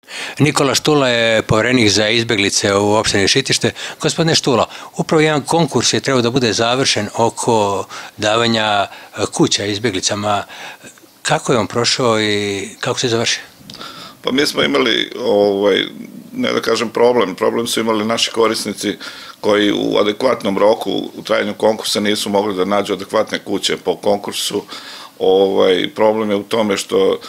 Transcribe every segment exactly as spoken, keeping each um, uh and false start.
Nikola Štula je poverenik za izbeglice u opštini Žitište. Gospodine Štula, upravo jedan konkurs je trebao da bude završen oko davanja kuća izbeglicama. Kako je on prošao i kako se završio? Pa mi smo imali, ne da kažem problem, problem su imali naši korisnici koji u adekvatnom roku u trajanju konkursa nisu mogli da nađu adekvatne kuće po konkursu. Problem je u tome što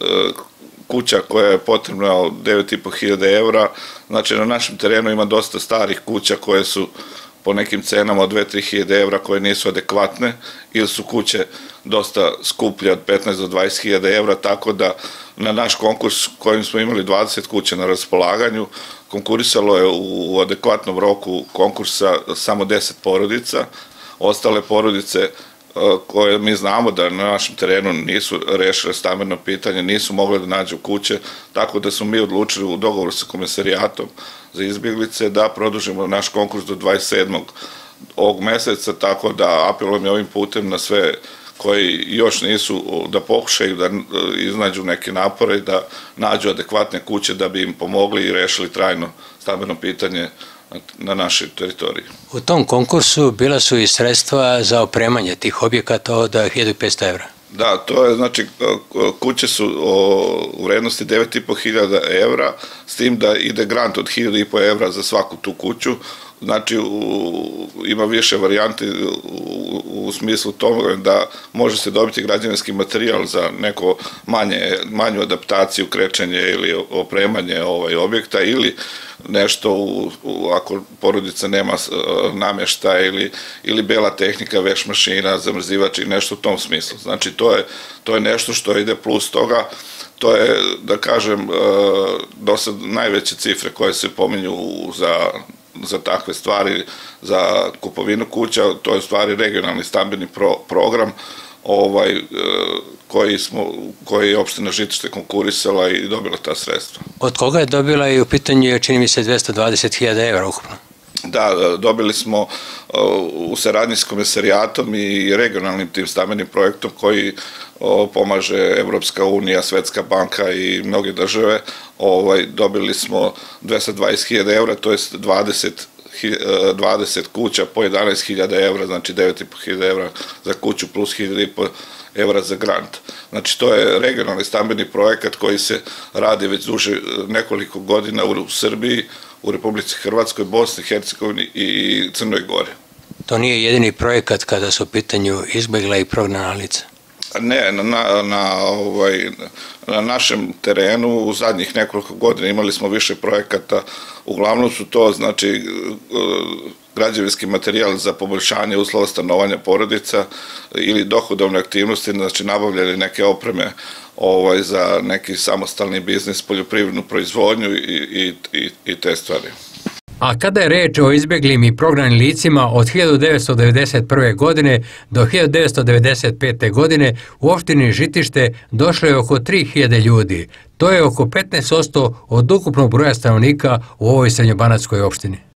kuća koja je potrebna od devet i po hiljada evra, znači na našem terenu ima dosta starih kuća koje su po nekim cenama od dve do tri hiljade evra koje nisu adekvatne ili su kuće dosta skuplje od petnaest do dvadeset hiljada evra, tako da na naš konkurs kojim smo imali dvadeset kuća na raspolaganju, konkurisalo je u adekvatnom roku konkursa samo deset porodica. Ostale porodice koje mi znamo da na našem terenu nisu rešile stambeno pitanje, nisu mogle da nađu kuće, tako da smo mi odlučili u dogovoru sa Komesaриjatom za izbjeglice da produžimo naš konkurs do dvadeset sedmog ovog meseca, tako da apelujem ovim putem na sve koji još nisu, da pokušaju da iznađu neke napore i da nađu adekvatne kuće da bi im pomogli i rešili trajno stambeno pitanje na našoj teritoriji. U tom konkursu bila su i sredstva za opremanje tih objekata od hiljadu petsto evra. Da, to je, znači, kuće su u vrednosti devet i po hiljada evra, s tim da ide grant od hiljadu i po evra za svaku tu kuću. Znači, ima više varijanti u smislu toga da može se dobiti građevinski materijal za neko manju adaptaciju, krečenje ili opremanje objekta ili nešto, ako porodica nema namještaja ili bela tehnika, veš mašina, zamrzivač i nešto u tom smislu. Znači, to je nešto što ide plus toga. To je, da kažem, do sad najveće cifre koje se pominju za za takve stvari, za kupovinu kuća, to je stvari regionalni stambeni program koji je opština Žitište konkurisala i dobila ta sredstva. Od koga je dobila i u pitanju, čini mi se, dvesta dvadeset hiljada evra ukupno? Da, dobili smo u saradnji s Komesarijatom i regionalnim tim stambenim projektom koji pomaže Evropska unija, Svetska banka i mnoge države. Dobili smo dvesta dvadeset hiljada evra, to je dvadeset kuća po jedanaest hiljada evra, znači devet i po hiljada evra za kuću plus hiljada i po evra za grant. Znači, to je regionalni stambeni projekat koji se radi već duže nekoliko godina u Srbiji, u Republici Hrvatskoj, Bosni, Hercegovini i Crnoj Gori. To nije jedini projekat kada su u pitanju izbegla i prognana lica? Ne, na našem terenu u zadnjih nekoliko godina imali smo više projekata, uglavnom su to, znači, građevinski materijal za poboljšanje uslova stanovanja porodica ili dohodovne aktivnosti, znači nabavljali neke opreme za neki samostalni biznis, poljoprivrednu proizvodnju i te stvari. A kada je reč o izbeglim i prognanim licima, od hiljadu devetsto devedeset prve. godine do hiljadu devetsto devedeset pete. godine u opštini Žitište došlo je oko tri hiljade ljudi. To je oko petnaest posto od ukupnog broja stanovnika u ovoj srednjobanatskoj opštini.